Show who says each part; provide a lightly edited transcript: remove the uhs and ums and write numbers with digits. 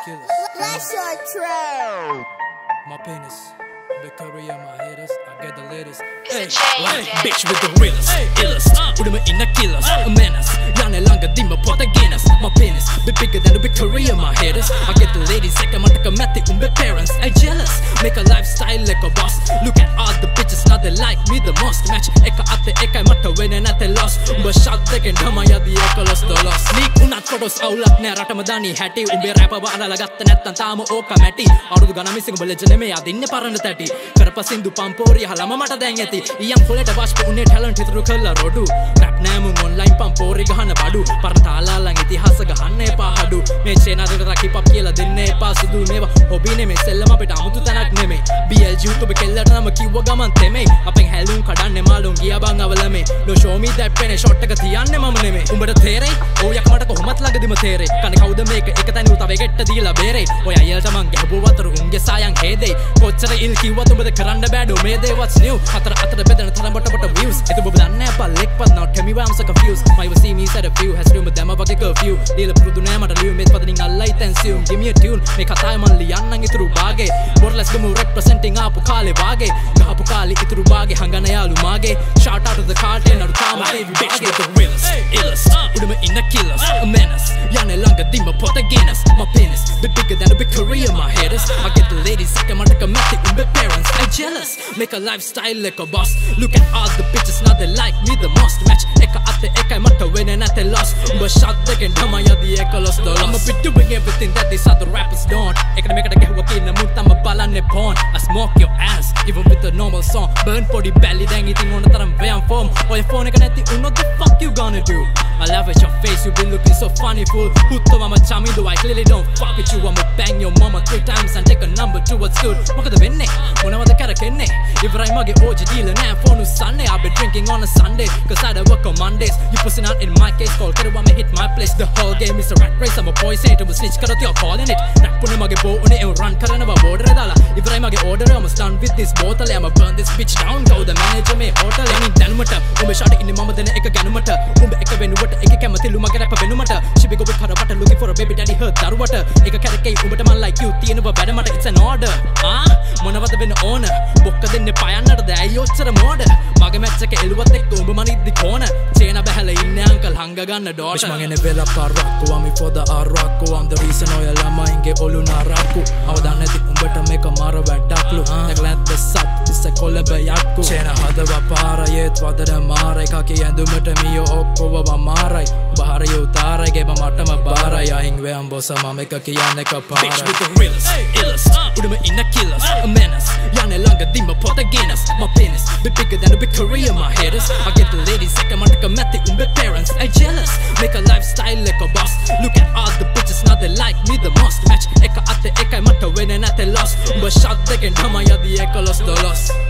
Speaker 1: killers.
Speaker 2: That's your trap.
Speaker 1: My penis, big career, my haters, I get the latest.
Speaker 3: Hey,
Speaker 1: bitch with the realest, illest. Udama in the killers, a menace. Yane langa dimma pota Guinness. My penis, bit bigger than a big career, my haters. I get the ladies, like I'm a method, parents. I jealous, make a lifestyle like a boss. Look at all the bitches, now they like me the most. Match eka ate eka matta win and at the loss. Umba shot again, Hamaya the Ecolos dollars. Sneak unat photos, Aulak ne Ratamadani, Hattie, Umbe Rapa, Alagatanat, and Tamo Oka Mati. Out of Gana missing Belejame, Adin Paranatati. Karapasindu Pampori, Halamamata Dangati. Young Poleta was Pune talent to Rukala Rodu. Rap Namu online Pampori Gahana Badu. Partala Langiti Hasagahane Pahadu. Mechena the Raki Papilla, the Nepa Sudu Neva, Obine, Selama Petamutu Tanak Neme. BLG to be killed Namaki Wagaman Teme. Upping Halum Kadane Malum Giabang Avalame. No show me that penny shot Takatian Mamane. Umbata Tere, Oyakamata Homatlaga di Matere. Can how the make Ekatanuta get the deal bere. Oya Yeltamang Gabuater Ungesayang Hede. Kochara Ilki what with the Karanda Badu. May they what's new? After the better than Tarabata views. It will be done Nepal Lake, but now tell me why I'm so confused. My see me said a few has room with them about a curfew. Deal Prudunema, the new made fathering a light and soon. Give me a tune, make a time on Lianang through Bage. More or less go representing Apukali Bage. Apukali through Bage, Hanganaya Lumage. Shout out to the cartel or Tama, bitch with the realest, illest. Udama in the killers, a menace. Yane Langa Dimma Pota Guinness. My penis, bit bigger than a big career, my haters. I get the ladies, I can a method in my parents. I jealous, make a lifestyle like a boss. Look at all the bitches, now they like me the most. Match eka ate eka matta win and at the loss. But shot again, Hamaya the Ecolos dollars. I'm a bit doing everything that these other rappers don't. I can make it a get work in the mood, I'm a balane pawn. I smoke your ass, even with a normal song. Burn for the belly, then eating on the time I'm form. Or your phone, I can what the fuck you gonna do? I laugh at your face, you been looking so funny, fool. Who thought I'm a chummy, though I clearly don't fuck with you. I'ma bang your mama 3 times and take a number 2, what's good? Look at the winning, when I'm the karakene. If I'm a OG dealer, now phone Sunday, I've been drinking on a Sunday. Cause I don't work on Mondays. You pussing out in my case, call Karuama hit my place. The whole game is a rat race, I'm a poison, I'm a snitch, cut out your call in it. Rap on him, I get boat on it, and run Karanava border. If I'm a order, I'm done with this bottle, I'ma burn this bitch down. Go the manager, me hotel, I mean Dalmata. Umbe shot in the mama, then Eka Ganumata. Umbe Eka Venuata, Eka Kamatilu Magarapa Venumata. She be go with Karabata looking for a baby daddy, her Darwata. Eka Karake, Umbataman like you, Tianova Badamata, it's an order. Ah, Monavata been owner. Boka then the Payana, the Ayotra Morder. Magamataka Elwatek, Umbamani the corner. Chena Bahala in Uncle Hangagana daughter. Mangane Vela Paraku, I'm for the Araku. I'm the reason Oya Lama Inge Oluna Raku. How done it, Umbata make a Marava Daklu. The glad the Sat, this a Kolabayaku. Chena Hadava Para yet, Vadara Mara, Kaki and Dumatamio Okova Marai. Bahara Utara gave a Matama Bara, Yahingwe and Bosama make a Kianeka Para. Bitch with the realest, illest. Udama in the killers, a menace. Yane Langa Dimma Pota Guinness. My penis, bit bigger than a big career, my haters. I get the ladies, I can a method in my parents. I jealous, make a lifestyle like a boss. Look at all the bitches, now they like me the most. Match eka ate eka matta win and at the loss. But shot again, Hamaya the Ecolos dollars.